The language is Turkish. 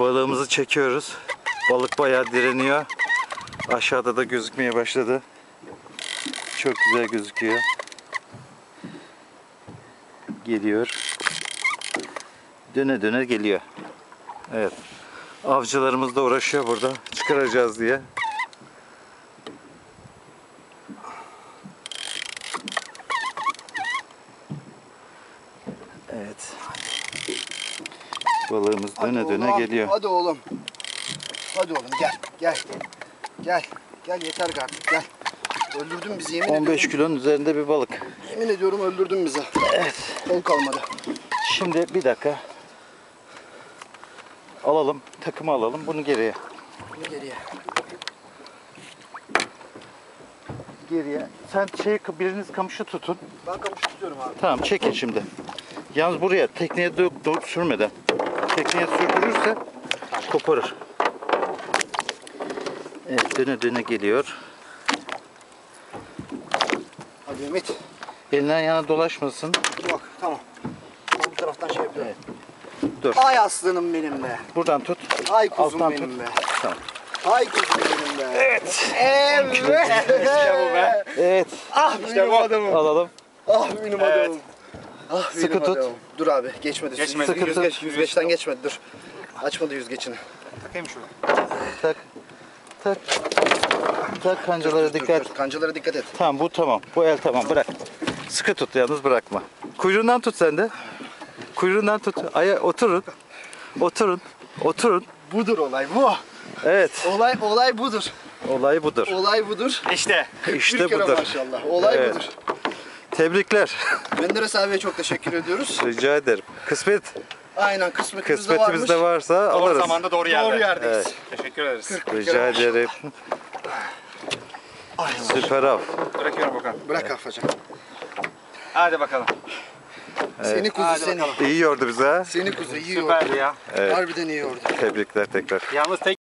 Balığımızı çekiyoruz. Balık bayağı direniyor. Aşağıda da gözükmeye başladı. Çok güzel gözüküyor. Geliyor. Döne döne geliyor. Evet. Avcılarımız da uğraşıyor burada. Çıkaracağız diye. Evet. Balığımız döne döne geliyor. Hadi oğlum. Hadi oğlum gel. Gel. Gel. Gel yeter artık gel. Öldürdün bizi yemin 15 ediyorum. kilonun üzerinde bir balık. Yemin ediyorum öldürdün bizi. Evet. Kol kalmadı. Şimdi bir dakika. Alalım. Takımı alalım. Bunu geriye. Bunu geriye. Geriye. Sen biriniz kamışı tutun. Ben kamışı tutuyorum abi. Tamam çekin şimdi. Yalnız buraya tekneye sürmeden. Tekneye sürdürürse koparır. Evet döne döne geliyor. Hadi Ümit. Elinden yana dolaşmasın. Yok tamam. Ben bu taraftan şey yapıyorum. Dur. Ay aslanım benim be. Buradan tut. Ay kuzum Alttan benim tut. be. Tamam. Ay kuzum benim be. Evet. Evet. İşte bu be. Evet. Ah benim bu. adamım. Alalım. Ah benim adamım. Ah benim Sıkı tut. adamım. Dur abi geçmedi. Geçmedi. Sıkı tut. Yüzgeçten geçmedi dur. Açmadı yüzgeçini. Takayım şunu. Tak. Tak. Tak kancalara dikkat. Dur, kancalara dikkat et. Tamam bu tamam. Bu el tamam bırak. Sıkı tut yalnız bırakma. Kuyruğundan tut sen de. Kuyruğundan tut. Oturun. Oturun. Oturun. Budur olay bu. Evet. Olay budur. Olay budur. Olay budur. İşte. İşte Bir kere budur. maşallah. Olay Evet. budur. Tebrikler. Menderes abiye çok teşekkür ediyoruz. Rica ederim. Kısmet. Aynen kısmetimizde Kısmetimizde varmış. varsa Doğru alırız. zamanda doğru yerde. Doğru yerdeyiz. Evet. Teşekkür ederiz. Rica ederim. Süper av. Bırakıyorum bakalım. Bırak kafacığım. Hadi bakalım. Seni kuzu Hadi seni. bakalım. İyi yordu bize ha. Seni kuzu iyi yordu. Süperdi ya. Harbiden iyi yordu. Tebrikler tekrar. Yalnız tek